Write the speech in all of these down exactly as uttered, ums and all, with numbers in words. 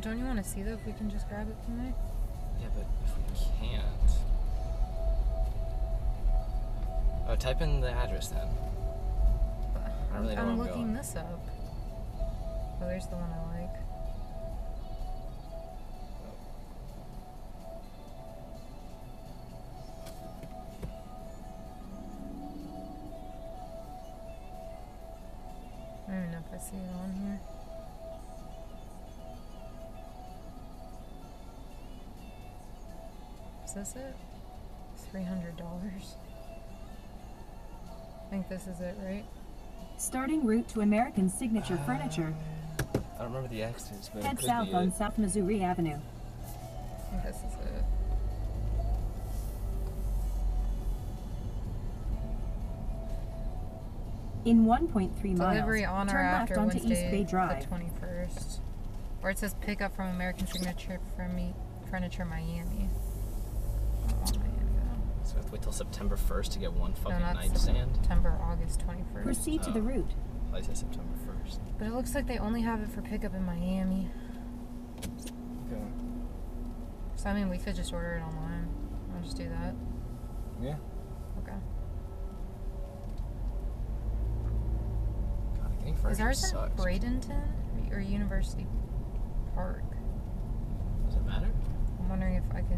don't you want to see though if we can just grab it from there? Yeah, but if we can't... Oh, type in the address then. I don't really know I'm where I'm looking going. this up. Oh, there's the one I like. I don't even know if I see it on here. Is this it? three hundred dollars. I think this is it, right? Starting route to American Signature uh, Furniture. I don't remember the exits, but Head it could south be on it. South Missouri Avenue. I think this is it. In one point three miles, Delivery on or turn left after onto East Wednesday, Bay Drive. the twenty-first. Or it says pick up from American Signature Furniture, Miami. I don't want Miami though. So we have to wait till September first to get one fucking no, nightstand? September, August twenty-first. Proceed oh. to the route. I say September first. But it looks like they only have it for pickup in Miami. Okay. So I mean, we could just order it online. I'll just do that. Yeah. Okay. God, getting furniture Is ours sucks. in Bradenton or University Park? Does it matter? I'm wondering if I can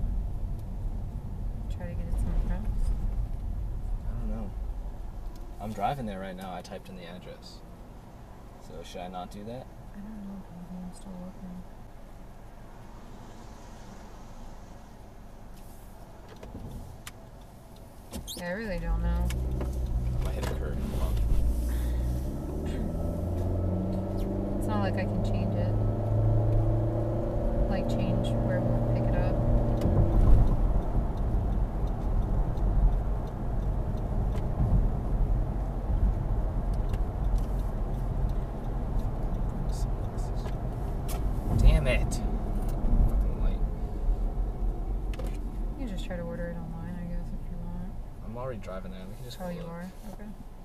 try to get it somewhere else. I don't know. I'm driving there right now. I typed in the address. So should I not do that? I don't know if I'm still looking. Yeah, I really don't know. I might hit a curve. Hold on. It's not like I can change it. Like change where we'll pick it up. Damn it. Fucking light. You can just try to order it online, I guess, if you want. I'm already driving there. We can just Oh, go you look. are? Okay.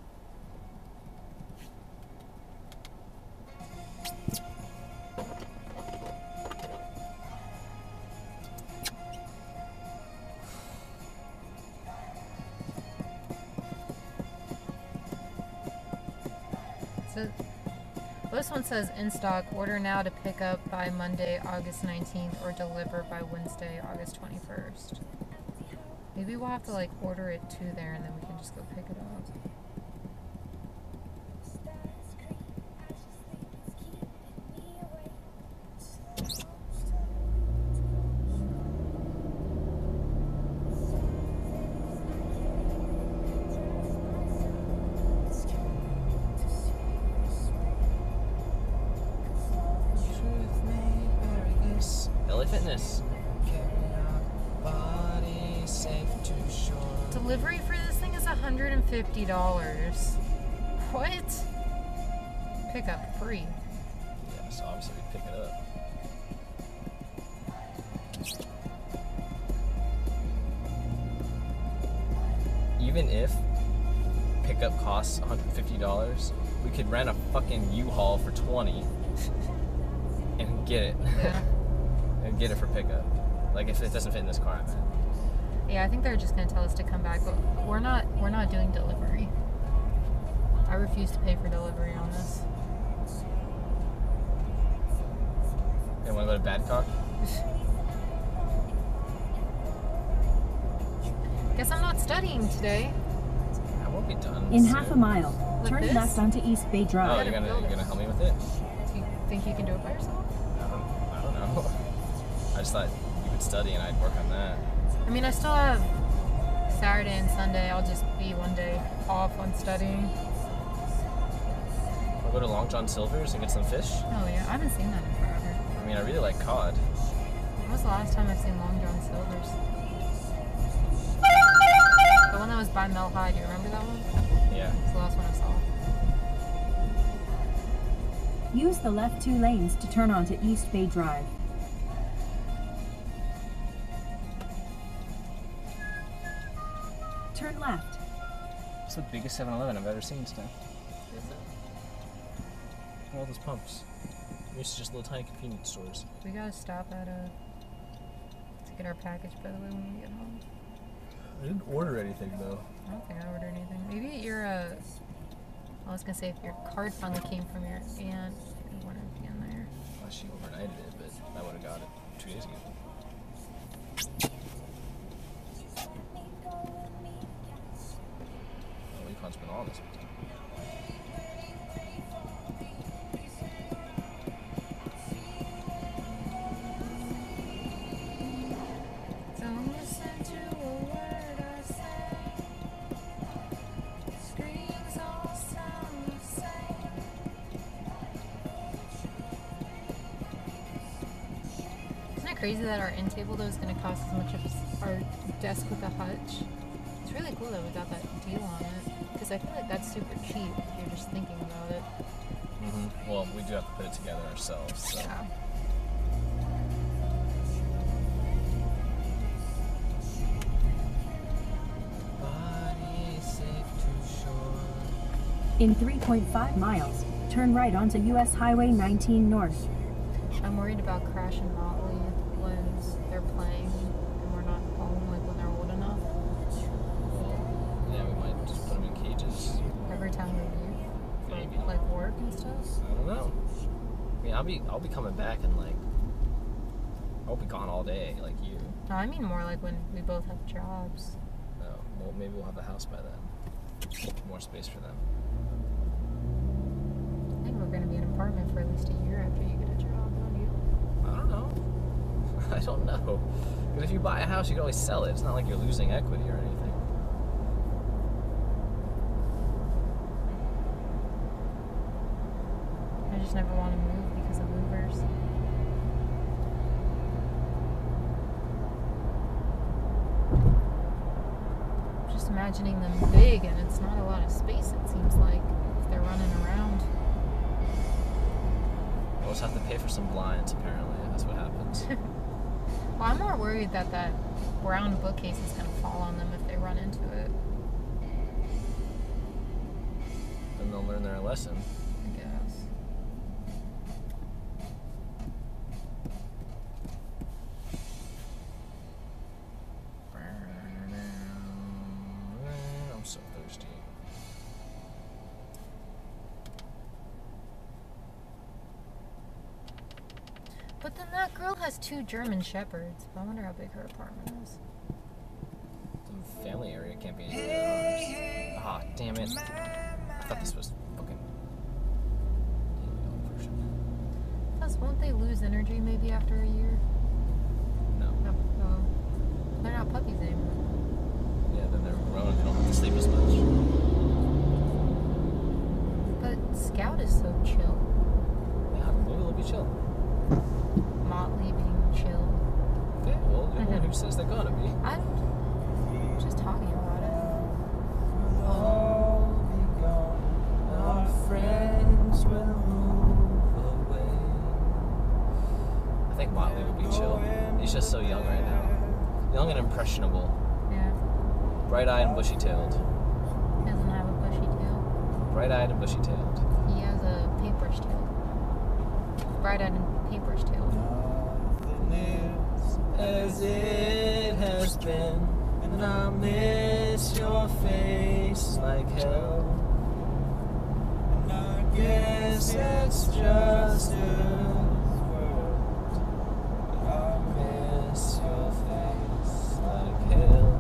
So, well, this one says in stock, order now to pick up by Monday, August nineteenth, or deliver by Wednesday, August twenty-first. Maybe we'll have to like order it to there and then we can just go pick it up. L A Fitness. Delivery for this thing is one hundred fifty dollars. What? Pickup free. Yeah, so obviously we pick it up. Even if pickup costs one hundred fifty dollars, we could rent a fucking U-Haul for twenty dollars and get it. Yeah. And get it for pickup. Like if it doesn't fit in this car, I meant. Yeah, I think they're just gonna tell us to come back, but we're not we're not doing delivery. I refuse to pay for delivery on this. Hey, wanna go to Badcock? Guess I'm not studying today. I won't be done. In soon. half a mile, Like turn this? left onto East Bay Oh, Drive. you're gonna you're gonna help me with it? Do you think you can do it by yourself? I don't, I don't know. I just thought you would study and I'd work on that. I mean, I still have Saturday and Sunday. I'll just be one day off on studying. I'll go to Long John Silver's and get some fish. Oh yeah, I haven't seen that in forever. I mean, I really like cod. When was the last time I've seen Long John Silver's? The one that was by Mel High. Do you remember that one? Yeah. It's the last one I saw. Use the left two lanes to turn onto East Bay Drive. Turn left. It's the biggest seven eleven I've ever seen, Steph. Is it? Look at all those pumps. It's just little tiny convenience stores. We gotta stop at a to get our package, by the way, when we get home. I didn't order anything though. I don't think I ordered anything. Maybe your uh, I was gonna say if your card finally came from your aunt, you wanted to be in there. Well, she overnighted it, but I would have got it two days ago. Oh, we can't spend all this. Don't listen to a word I say. Screams all sound the same. Isn't it crazy that our end table though is going to cost as much as our desk with a hutch? It's really cool that we got that deal on it because I feel like that's super cheap if you're just thinking about it. Mm-hmm. Well, we do have to put it together ourselves. So. Yeah. In three point five miles, turn right onto U S Highway nineteen North. I'm worried about Crash and Motley when they're playing and we're not home, like when they're old enough. Well, yeah, we might just put them in cages. Every time we leave for Maybe. like work and stuff. I don't know. I mean, I'll be I'll be coming back and like I'll be gone all day, like you. No, I mean more like when we both have jobs. Oh, well, maybe we'll have a house by then. More space for them. I think we're gonna be in an apartment for at least a year after you get a job, don't you? I don't know. I don't know. Because if you buy a house, you can always sell it. It's not like you're losing equity or anything. I just never want to move because of movers. Just imagining them big and it's not a lot of space, it seems like, if they're running around. We'll just have to pay for some blinds, apparently. That's what happens. Well, I'm more worried that that brown bookcase is going to fall on them if they run into it, Then they'll learn their lesson. I guess. I'm so thirsty. But then that girl has two German shepherds. I wonder how big her apartment is. The family area can't be any bigger than ours. Ah, damn it. I thought this was fucking... Plus, won't they lose energy maybe after a year? No. No. no. They're not puppies anymore. Yeah, then they're grown. They don't have to sleep as much. But Scout is so chill. Yeah, maybe they'll be chill. Motley being chill. Okay, well, who says they're gonna be? I'm just talking about it. All be gone, our friends will move away. I think Motley will be chill. He's just so young right now. Young and impressionable. Yeah. Bright-eyed and bushy-tailed. He doesn't have a bushy tail. Bright-eyed and bushy-tailed. He has a paper's tail. Bright-eyed and paper's tail. Nothing is as it has been, and I miss your face like hell. And I guess it's just a word. I miss your face like hell.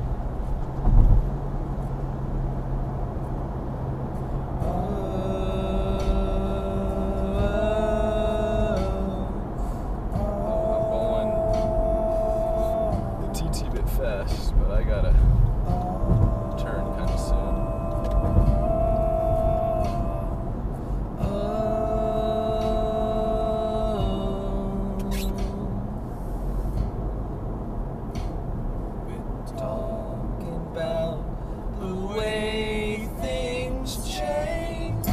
Fast, but I gotta turn kind of soon. We're talking about the way things change.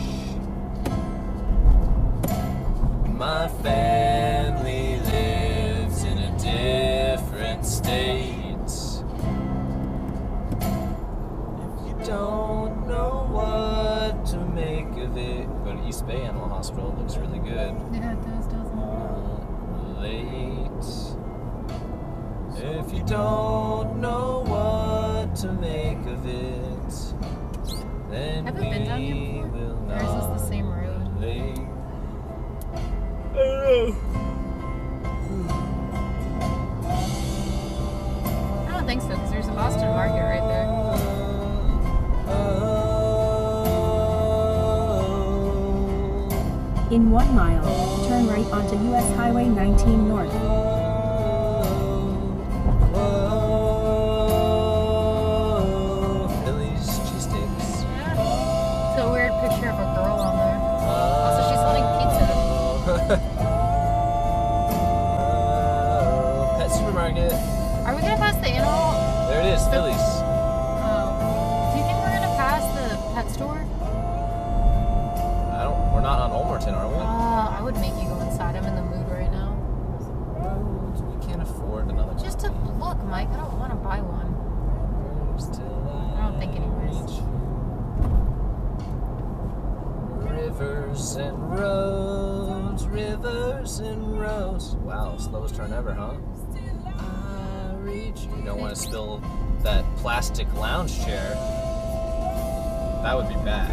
My family lives in a different state. Don't know what to make of it, but East Bay Animal Hospital. It looks really good. Yeah, it does, doesn't Uh, late. If you don't know what to make of it, then Have we we been down here before? will Or not. is this the same road? Relate. I don't know. I don't think so, because there's a Boston Market right there. In one mile, turn right onto U S Highway nineteen North. Philly's cheesesteaks. Yeah. It's a weird picture of a girl on there. Also, she's holding pizza. Pet supermarket. Are we gonna pass the animal? There it is, Philly's. Oh. Do you think we're gonna pass the pet store? I don't. We're not on Olmerton, are we? Uh, I would make you go inside. I'm in the mood right now. We can't afford another. Just to look, Mike. I don't want to buy one. I don't think anyways. Rivers and roads, rivers and roads. Wow, slowest turn ever, huh? I reach you. You don't want to spill that plastic lounge chair. That would be bad.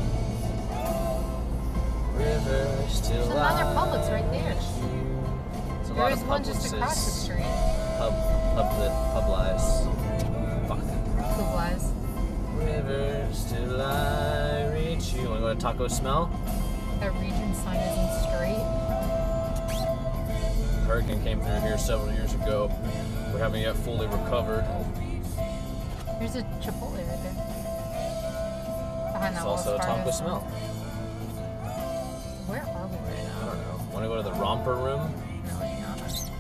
Rivers till There's another Publix right there. There's a There lot is of one just across the Publixes. street. Pub, public, Publis. Fuck. Kublai's. Rivers till I reach you. Wanna go to Taco Smell? That region sign isn't straight. Hurricane came through here several years ago. We haven't yet fully recovered. There's a Chipotle right there. Behind It's that also a Wells Fargo Taco sign. Smell. Where are we right I now? don't know. Wanna go to the Romper Room? No, it's not.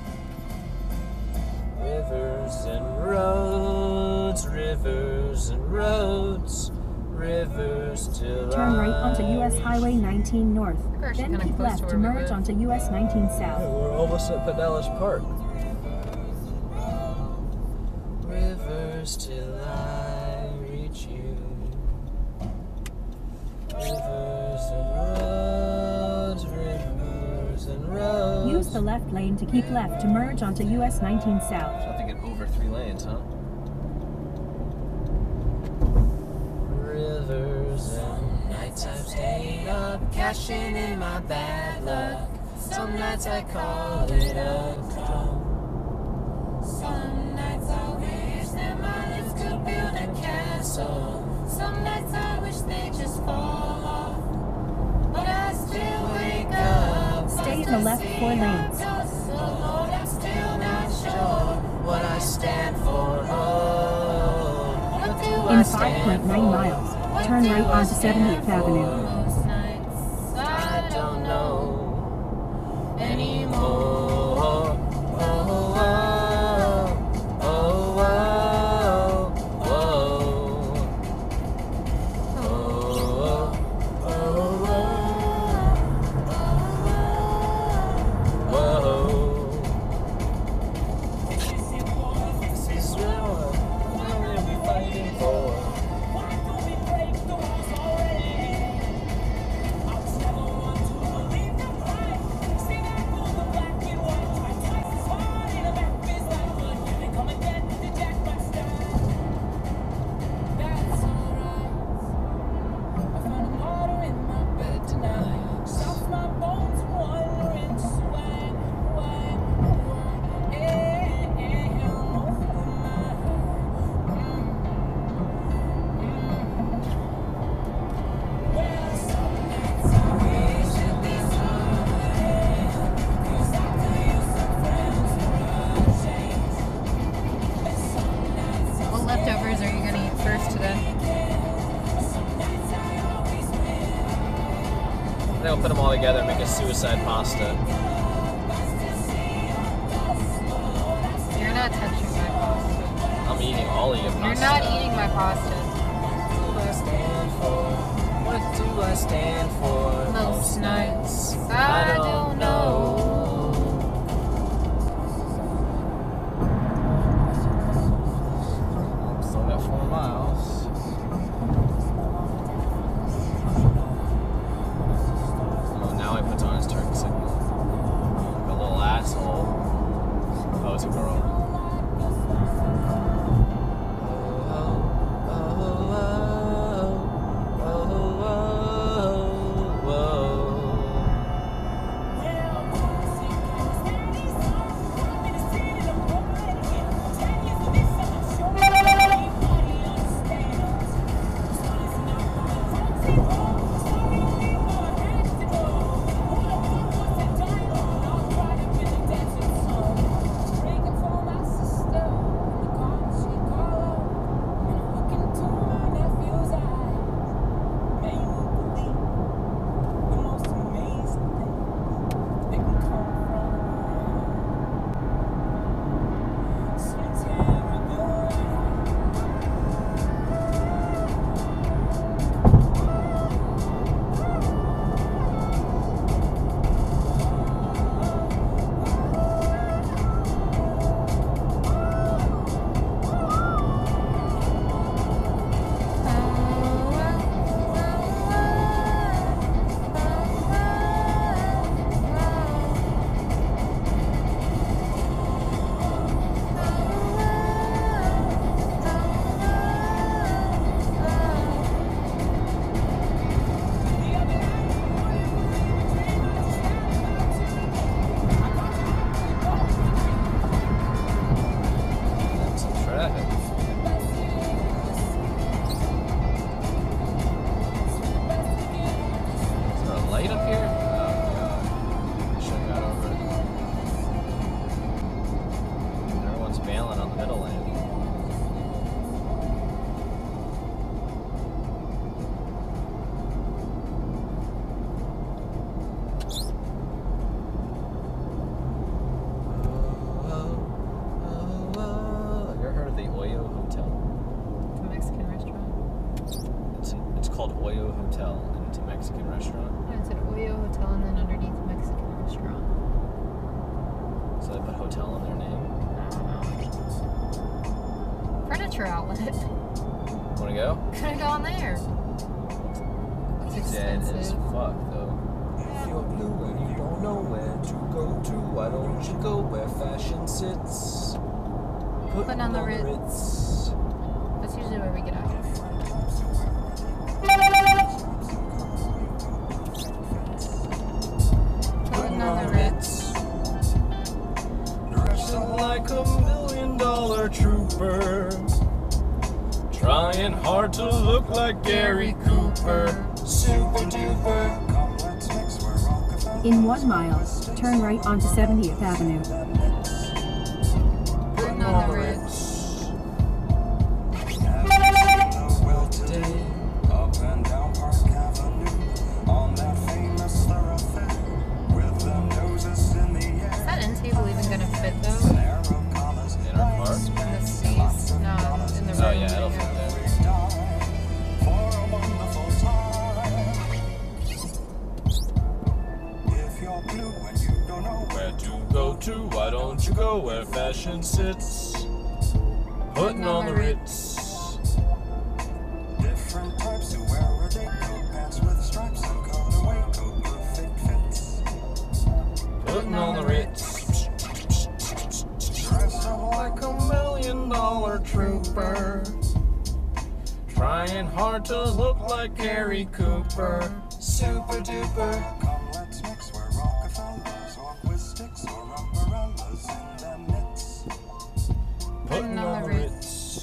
Rivers and roads, rivers and roads, rivers till Turn right I onto U S Highway nineteen North. We're actually Then kinda keep close to left to where we merge live. onto U S nineteen South. We're almost at Pinellas Park. Rivers till I reach you. Rivers and roads, rivers and roads. Use the left lane to keep left to merge onto U S nineteen So South. I have to get over three lanes, huh? Rivers and nights I've stayed up, cashing in my bad luck. Some nights I call it a come. Some nights I wish that my lips could build a castle. Some nights I wish they just fall off. But I still wake up. Stay in the left four lanes. So Lord, I'm still not sure What I stand for, oh, what do I In stand five point nine for? miles, turn right onto seventieth Avenue. most nights. I don't know anymore. Oh, oh, oh, oh, oh, oh, oh, oh, oh. This is what we're fighting for. What leftovers are you gonna eat first today? I think I'll put them all together and make a suicide pasta. You're not touching my pasta. I'm eating all of your pasta. You're not eating my pasta. What do I stand for? What do I stand for? Most nights, I don't know. Still got four miles. called Oyo Hotel and it's a Mexican restaurant. Yeah, it's an Oyo Hotel and then underneath Mexican restaurant. So they put hotel in their name. Furniture outlet. Wanna go? Couldn't go on there. It's Dead as expensive. fuck though. If you're blue and you don't know where to go to, why don't you go where fashion sits? Putting on the Ritz. That's usually where we get out. Putting on the Ritz. Dressing like a million dollar trooper, trying hard to look like Gary Cooper. Super duper. In one mile, turn right onto seventieth Avenue. Putting on the Ritz. Up and down Park Avenue on that famous thoroughfare with the noses in the air. Is that end table even gonna fit though? In our car? In the seats? No, in the room. Oh yeah, it'll fit there. For a wonderful time. If you're blue and you don't know Where to go to? Why don't you go where fashion sits? Putting on the Ritz. different types who wear a day coat, pants with stripes and colorway coat, perfect fits. Putting on the Ritz. Dressed up like a million dollar trooper, trying hard to look like Gary Cooper. Super duper. Come, let's mix where Rockefellers or with sticks or umbrellas in their mitts. Putting on the Ritz.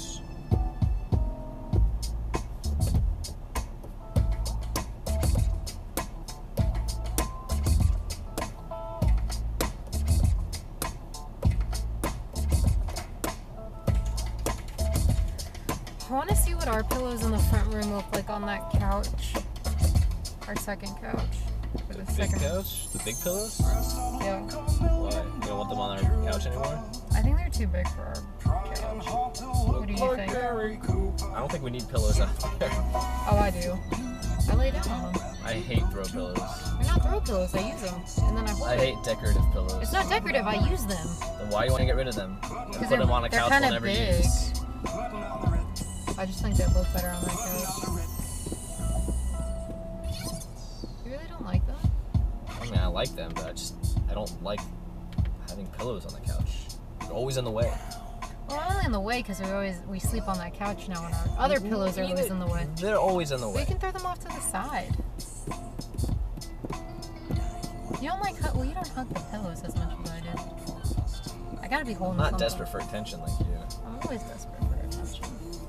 I want to see what our pillows in the front room look like on that couch. Our second couch. Or The the big second couch? The big pillows? Yeah. Why? You don't want them on our couch anymore? I think they're too big for our couch. What do you think? I don't think we need pillows out there. Oh, I do. I lay down on them. I hate throw pillows. They're not throw pillows. I use them. And then I hold I it. hate decorative pillows. It's not decorative. I use them. Then why do you want to get rid of them? And put they're- them on a they're couch we'll kinda never big. use. I just think they look better on that couch. You really don't like them? I mean, I like them, but I just I don't like having pillows on the couch. They're always in the way. Well, not only in the way because we always we sleep on that couch now, and our other pillows are always in the way. They're always in the We way. can throw them off to the side. You don't like hug? Well, you don't hug the pillows as much as I do. I gotta be holding. I'm not something. desperate for attention like you. I'm always desperate for attention.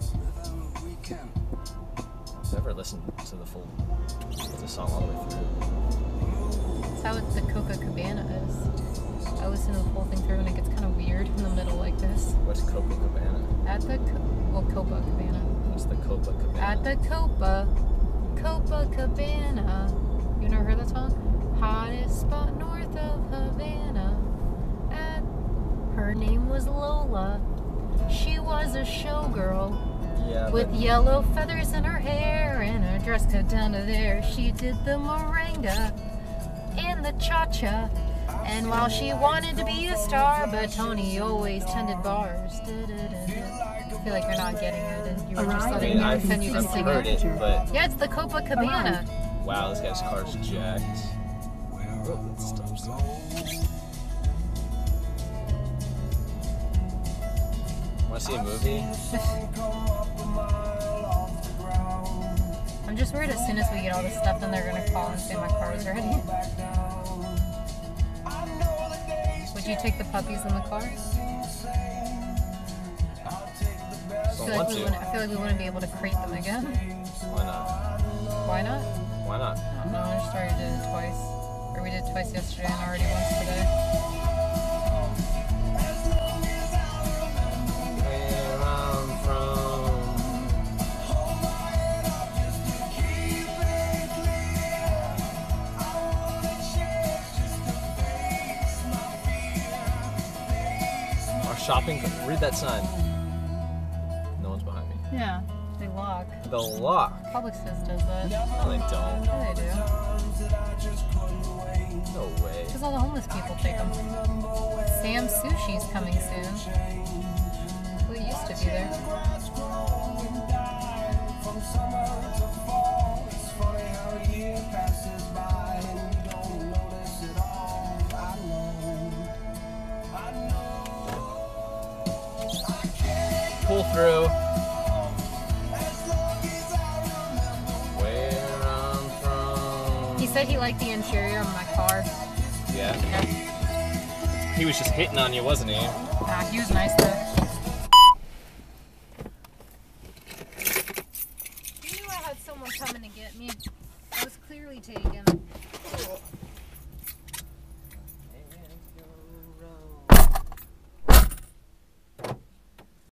I've never listened to the full the song all the way through. That's how it, the Copacabana is. I listen to the whole thing through, and it gets kind of weird in the middle like this. What's Copacabana? At the Co- well, Copacabana. What's the Copacabana? At the Copa, Copacabana. You never heard that song? Hottest spot north of Havana. At, her name was Lola. She was a showgirl Yeah, with but yellow feathers in her hair and her dress cut down to there. She did the merengue and the cha-cha. And while she wanted to be a star, but Tony always tended bars. Da-da-da-da. I feel like you're not getting it, and you were just Arrive I letting mean, me I've, pretend you to I've sing heard it. it, but Yeah, it's the Copacabana. wow, this guy's car's jacked. Oh, it stops there. Want to see a movie? I'm just worried as soon as we get all this stuff, then they're gonna call and say my car is ready. Would you take the puppies in the car? I Don't feel, like want we to. wouldn't, I feel like we wouldn't be able to crate them again. Why not? Why not? Why not? I don't know, I just already did it twice. Or we did it twice yesterday and already once today. Where I'm from. Our shopping. Read that sign. No one's behind me. Yeah. They lock. The lock. Publicis does that. No, they don't. Yeah, they do. No way. Because all the homeless people take them. Sam Sushi's coming soon. Well, it used to be there. Pull through. Where I'm from. He said he liked the interior of my car. Yeah. Yeah. He was just hitting on you, wasn't he? Nah, he was nice though. You knew I had someone coming to get me. I was clearly taken.